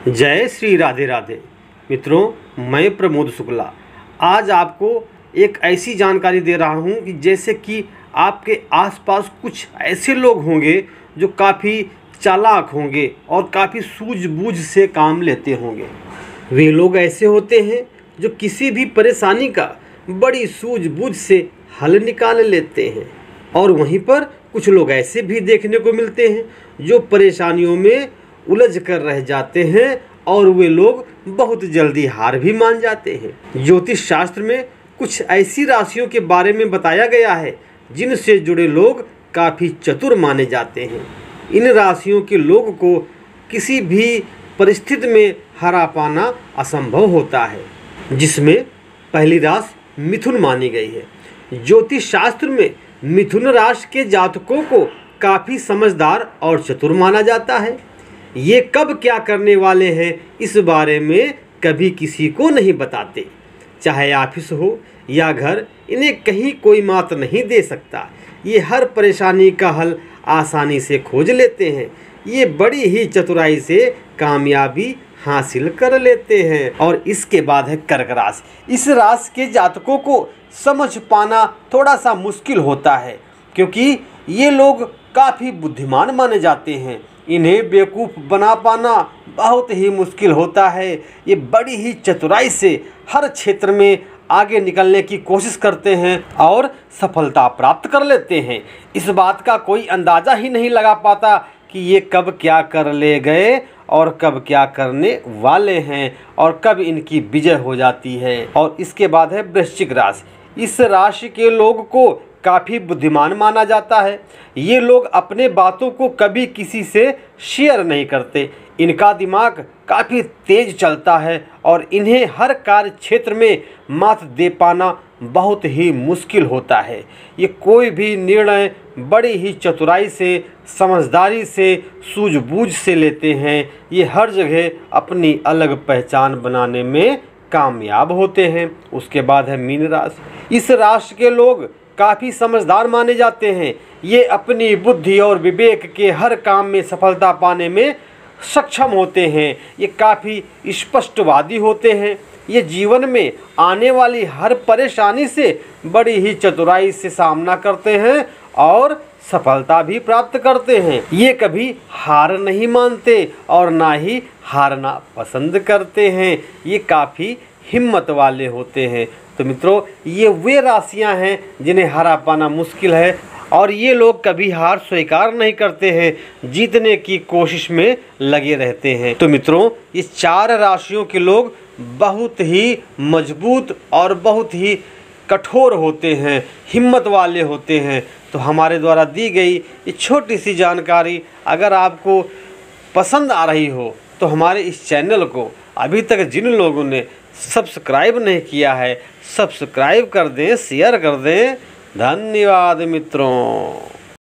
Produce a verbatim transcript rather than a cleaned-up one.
जय श्री राधे राधे। मित्रों, मैं प्रमोद शुक्ला आज आपको एक ऐसी जानकारी दे रहा हूं कि जैसे कि आपके आसपास कुछ ऐसे लोग होंगे जो काफ़ी चालाक होंगे और काफ़ी सूझबूझ से काम लेते होंगे। वे लोग ऐसे होते हैं जो किसी भी परेशानी का बड़ी सूझबूझ से हल निकाल लेते हैं, और वहीं पर कुछ लोग ऐसे भी देखने को मिलते हैं जो परेशानियों में उलझ कर रह जाते हैं और वे लोग बहुत जल्दी हार भी मान जाते हैं। ज्योतिष शास्त्र में कुछ ऐसी राशियों के बारे में बताया गया है जिनसे जुड़े लोग काफ़ी चतुर माने जाते हैं। इन राशियों के लोग को किसी भी परिस्थिति में हरा पाना असंभव होता है, जिसमें पहली राशि मिथुन मानी गई है। ज्योतिष शास्त्र में मिथुन राशि के जातकों को काफ़ी समझदार और चतुर माना जाता है। ये कब क्या करने वाले हैं इस बारे में कभी किसी को नहीं बताते। चाहे ऑफिस हो या घर, इन्हें कहीं कोई मात नहीं दे सकता। ये हर परेशानी का हल आसानी से खोज लेते हैं। ये बड़ी ही चतुराई से कामयाबी हासिल कर लेते हैं। और इसके बाद है कर्क राशि। इस राशि के जातकों को समझ पाना थोड़ा सा मुश्किल होता है, क्योंकि ये लोग काफ़ी बुद्धिमान माने जाते हैं। इन्हें बेवकूफ़ बना पाना बहुत ही मुश्किल होता है। ये बड़ी ही चतुराई से हर क्षेत्र में आगे निकलने की कोशिश करते हैं और सफलता प्राप्त कर लेते हैं। इस बात का कोई अंदाज़ा ही नहीं लगा पाता कि ये कब क्या कर ले गए और कब क्या करने वाले हैं और कब इनकी विजय हो जाती है। और इसके बाद है वृश्चिक राशि। इस राशि के लोग को काफ़ी बुद्धिमान माना जाता है। ये लोग अपने बातों को कभी किसी से शेयर नहीं करते। इनका दिमाग काफ़ी तेज चलता है और इन्हें हर कार्य क्षेत्र में मात दे पाना बहुत ही मुश्किल होता है। ये कोई भी निर्णय बड़ी ही चतुराई से, समझदारी से, सूझबूझ से लेते हैं। ये हर जगह अपनी अलग पहचान बनाने में कामयाब होते हैं। उसके बाद है मीन राशि। इस राशि के लोग काफ़ी समझदार माने जाते हैं। ये अपनी बुद्धि और विवेक के हर काम में सफलता पाने में सक्षम होते हैं। ये काफ़ी स्पष्टवादी होते हैं। ये जीवन में आने वाली हर परेशानी से बड़ी ही चतुराई से सामना करते हैं और सफलता भी प्राप्त करते हैं। ये कभी हार नहीं मानते और ना ही हारना पसंद करते हैं। ये काफ़ी हिम्मत वाले होते हैं। तो मित्रों, ये वे राशियां हैं जिन्हें हरा पाना मुश्किल है और ये लोग कभी हार स्वीकार नहीं करते हैं, जीतने की कोशिश में लगे रहते हैं। तो मित्रों, ये चार राशियों के लोग बहुत ही मजबूत और बहुत ही कठोर होते हैं, हिम्मत वाले होते हैं। तो हमारे द्वारा दी गई ये छोटी सी जानकारी अगर आपको पसंद आ रही हो तो हमारे इस चैनल को अभी तक जिन लोगों ने सब्सक्राइब नहीं किया है, सब्सक्राइब कर दें, शेयर कर दें। धन्यवाद मित्रों।